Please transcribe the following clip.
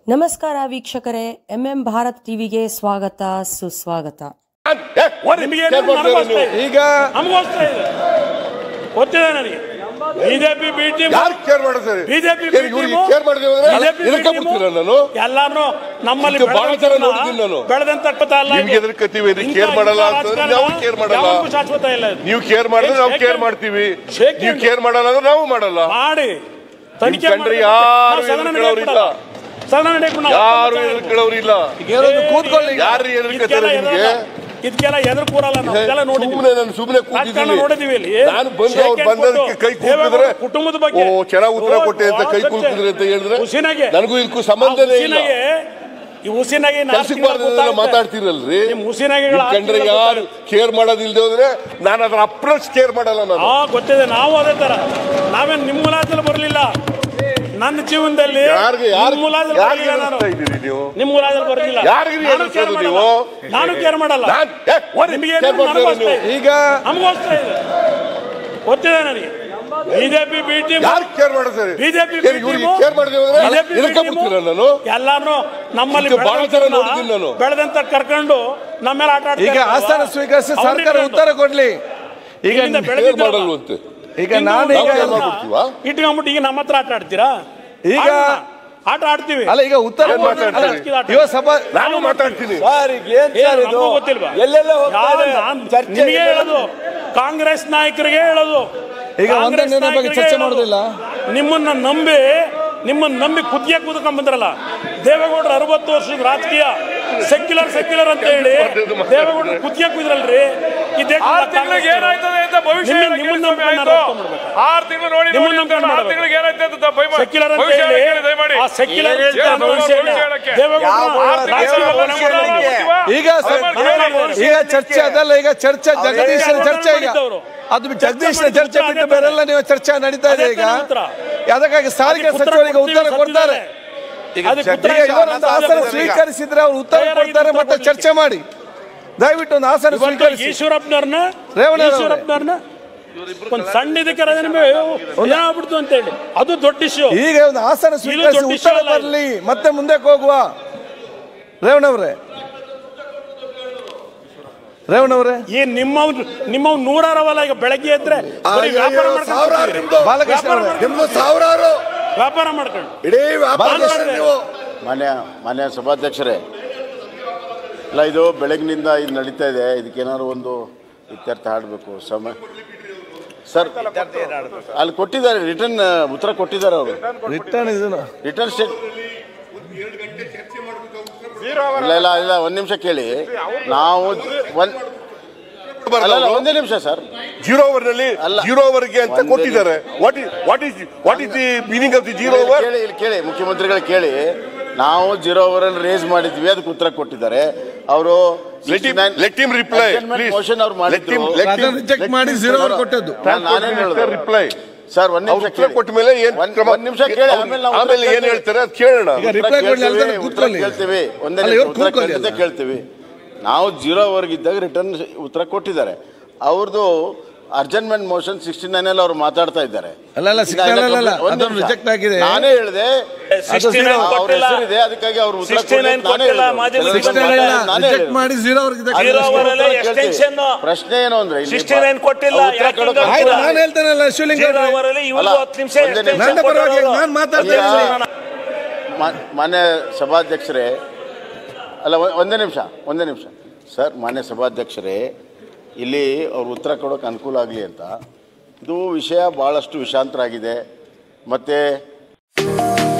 ನಮಸ್ಕಾರ ವೀಕ್ಷಕರೇ, ಎಂಎಂ ಭಾರತ್ ಟಿವಿಗೆ ಸ್ವಾಗತ ಸುಸ್ವಾಗತ. ಈಗ ಗೊತ್ತಿದೆ ನನಗೆ ಬಿಜೆಪಿ ಬಿ ಟೀಮ್ ಬಿಜೆಪಿ ಎಲ್ಲಾನು ನಮ್ಮಲ್ಲಿ ಬೆಳೆದಂತ ಶಾಶ್ವತ ಇಲ್ಲ. ನೀವು ಕೇರ್ ಮಾಡಿದ್ರೆ ನಾವು ಕೇರ್ ಮಾಡ್ತೀವಿ, ನೀವು ಕೇರ್ ಮಾಡಲ್ಲ ಅಂದ್ರೆ ನಾವು ಮಾಡಲ್ಲ. ಮಾಡಿ ತನಿಖೆ ಯಾರು ಯಾರು ಎದುರ್ಕೊಳ್ಳೋರಿಲ್ಲ. ಯಾರು ಎದುರ್ಕತ್ತಾರೆ ನಿಮ್ಗೆ? ಇದಕ್ಕೆಲ್ಲ ಎದುರು ಕೂರಲ್ಲ. ಸುಮ್ಮನೆ ಕೂತಿದ್ದೀನಿ. ನಾನು ಬಂದು ಅವ್ರು ಬಂದದಕ್ಕೆ ಕೈ ಕೂತಿದ್ರೆ ಕುಟುಂಬದ ಬಗ್ಗೆ ಚೆನ್ನಾಗಿ ಉತ್ತರ ಕೊಟ್ಟೆ ಅಂತ ಕೈ ಕೂತಿದ್ರೆ ಅಂತ ಹೇಳಿದ್ರೆ ನನಗೂ ಇದಕ್ಕೂ ಸಂಬಂಧನೇ ಇಲ್ಲ. ಮಾತಾಡ್ತಿರಲ್ರಿ, ಕಂಡ್ರೆ ಯಾರು ಕೇರ್ ಮಾಡೋದಿಲ್ದೆ ಹೋದ್ರೆ ನಾನು ಅದ್ರ ಅಪ್ರೋಚ್ ಕೇರ್ ಮಾಡಲ್ಲ. ನಾನು ಗೊತ್ತಿದೆ, ನಾವು ಅದೇ ತರ. ನಾವೇನ್ ನಿಮ್ಮ ಮುಲಾಜಲ್ಲಿ ಬರಲಿಲ್ಲ. ನನ್ನ ಜೀವನದಲ್ಲಿ ನಿಮ್ಮ ಮುಲಾಜಲ್ಲಿ ಬರಲಿಲ್ಲ. ನಾನು ಕೇರ್ ಮಾಡಲ್ಲ. ಈಗ ನಮಗೋಸ್ಕರ ಇದೆ, ಗೊತ್ತಿದೆ ನನಗೆ. ಬಿಜೆಪಿ ಬಿ ಟೀಮ್ ಬಿಜೆಪಿ ಎಲ್ಲಾನು ನಮ್ಮಲ್ಲಿ ಬೆಳೆದಂತ ಕರ್ಕೊಂಡು ನಮ್ಮೇಲೆ ಆಟ ಆಡ್ತಾರೆ. ಈಗ ಆಸ್ಥಾನ ಸ್ವೀಕರಿಸಿ ಸರ್ಕಾರ ಉತ್ತರ ಕೊಡ್ಲಿ. ಈಗ ಮಾಡಲ್ವಂತೆ. ಈಗ ನಾನು ಇಟ್ಕೊಂಡ್ಬಿಟ್ಟು ಈಗ ನಮ್ಮ ಹತ್ರ ಆಟ ಆಡ್ತೀರಾ? ಈಗ ಆಟ ಆಡ್ತೀವಿ ಅಲ್ಲ. ಈಗ ಉತ್ತರ ನಾನು ಮಾತಾಡ್ತೀನಿ. ಗೊತ್ತಿಲ್ವಾ? ನಿಮಗೆ ಹೇಳೋದು, ಕಾಂಗ್ರೆಸ್ ನಾಯಕರಿಗೆ ಹೇಳೋದು. ಈಗ ಒಂದೇ ಬಗ್ಗೆ ಚರ್ಚೆ ಮಾಡೋದಿಲ್ಲ. ನಿಮ್ಮನ್ನ ನಂಬಿ ಕುದಿಯ ಕೂತ್ಕೊಂಡ್ ಬಂದ್ರಲ್ಲ ದೇವೇಗೌಡರು. 60 ವರ್ಷದ ರಾಜಕೀಯ ಸೆಕ್ಯುಲರ್ ಅಂತ ಹೇಳಿ ದೇವೇಗೌಡರು ಕುದಿಯ ಕೂದ್ರಲ್ರಿ. ಈ ದೇಶ ಈಗ ಚರ್ಚೆ ಅದಲ್ಲ. ಈಗ ಚರ್ಚೆ ಜಗದೀಶನ ಚರ್ಚೆ. ಈಗ ಅದು ಜಗದೀಶನ ಚರ್ಚೆ ಬಿಟ್ಟು ಬೇರೆಲ್ಲ ನೀವು ಚರ್ಚೆ ನಡೀತಾ ಇದೆ. ಈಗ ಅದಕ್ಕಾಗಿ ಸಾರಿಗೆ ಸಚಿವರಿಗೆ ಉತ್ತರ ಕೊಡ್ತಾರೆ. ಆಸನ ಸ್ವೀಕರಿಸಿದ್ರೆ ಅವ್ರು ಉತ್ತರ ಕೊಡ್ತಾರೆ. ಮತ್ತೆ ಚರ್ಚೆ ಮಾಡಿ ದಯವಿಟ್ಟು ಒಂದು ಆಸನ ಸ್ವೀಕರಿಸಿ. ಈಶ್ವರಪ್ಪನವ್ರನ್ನ ಒಂದು ಸಣ್ಣ ಇದಕ್ಕೆ ಏನಾಗ್ಬಿಡ್ತು ಅಂತ ಹೇಳಿ ಅದು ದೊಡ್ಡ ಇಶ್ಯೂ. ಈಗ ಒಂದು ಆಸನ ಸ್ವೀಕರಿಸಿ ಉತ್ತರ ಬರಲಿ, ಮತ್ತೆ ಮುಂದಕ್ಕೆ ಹೋಗುವ. ರೇವಣ್ಣವ್ರೆ ಈ ನಿಮ್ಮ 100 ಈಗ ಬೆಳಗ್ಗೆ ಎದ್ರೆ ಸಾವಿರಾರು ವ್ಯಾಪಾರ ಮಾಡ್ಕೊಂಡು ಇಡೀ ಮಾನ್ಯ ಸಭಾಧ್ಯಕ್ಷರೇ, ಇಲ್ಲ ಇದು ಬೆಳಗಿನಿಂದ ಇದು ನಡೀತಾ ಇದೆ. ಇದಕ್ಕೇನಾದ್ರು ಒಂದು ಇತ್ಯರ್ಥ ಆಡಬೇಕು. ಸಮಯ ಸರ್ ಅಲ್ಲಿ ಕೊಟ್ಟಿದ್ದಾರೆ, ರಿಟರ್ನ್ ಉತ್ತರ ಕೊಟ್ಟಿದ್ದಾರೆ ಅವರು. ರಿಟರ್ನ್ ಸ್ಟೇಟ್ ಇಲ್ಲ ಒಂದು ನಿಮಿಷ ಕೇಳಿ. ನಾವು ಒಂದೇ ನಿಮಿಷ ಸರ್. 0 ಓವರ್ನಲ್ಲಿ 0 ಓವರ್ಗೆ ಅಂತ ಕೊಟ್ಟಿದ್ದಾರೆ. What is the meaning of the 0 over? ಕೇಳಿ ಮುಖ್ಯಮಂತ್ರಿಗಳು ಕೇಳಿ. ನಾವು 0 ಓವರ್ ಅಲ್ಲಿ ರೇಸ್ ಮಾಡಿದ್ವಿ, ಅದಕ್ಕೆ ಉತ್ತರ ಕೊಟ್ಟಿದ್ದಾರೆ ಅವರು. ಮೋಷನ್ ಅವ್ರು ಮಾಡಿದ್ರು, ನಾನೇನು ಹೇಳಿದೆ ರಿಪ್ಲೈ ಸರ್. ಒಂದ್ ನಿಮಿಷ ಕೊಟ್ಟ ಮೇಲೆ ಒಂದ್ ನಿಮಿಷ ಕೇಳಿ, ಆಮೇಲೆ ಏನ್ ಹೇಳ್ತಾರೆ ಅದು ಕೇಳೋಣ. ಉತ್ತರ ಕೇಳ್ತೀವಿ, ಒಂದೇ ಉತ್ತರ ಕೇಳ್ತೀವಿ. ನಾವು 0 ಓವರ್ಗಿದ್ದಾಗ ರಿಟರ್ನ್ ಉತ್ತರ ಕೊಟ್ಟಿದ್ದಾರೆ. ಅವ್ರದ್ದು ಅರ್ಜೆಂಟ್ಮೆಂಟ್ ಮೋಷನ್ 69 ಅಲ್ಲಿ ಅವ್ರು ಮಾತಾಡ್ತಾ ಇದ್ದಾರೆ. ನಾನೇ ಹೇಳಿದೆ ಅವ್ರ ಹೆಸರಿದೆ, ಅದಕ್ಕಾಗಿ ಅವ್ರು ಉತ್ತರ ಪ್ರಶ್ನೆ ಏನು ಅಂದ್ರೆ ಮಾನ್ಯ ಸಭಾಧ್ಯಕ್ಷರೇ, ಅಲ್ಲ ಒಂದೇ ನಿಮಿಷ ಸರ್. ಮಾನ್ಯ ಸಭಾಧ್ಯಕ್ಷರೇ, ಇಲ್ಲಿ ಅವ್ರು ಉತ್ತರ ಕೊಡೋಕೆ ಅನುಕೂಲ ಆಗಲಿ ಅಂತ ಇದು ವಿಷಯ ಭಾಳಷ್ಟು ವಿಷಾಂತರ ಆಗಿದೆ. ಮತ್ತು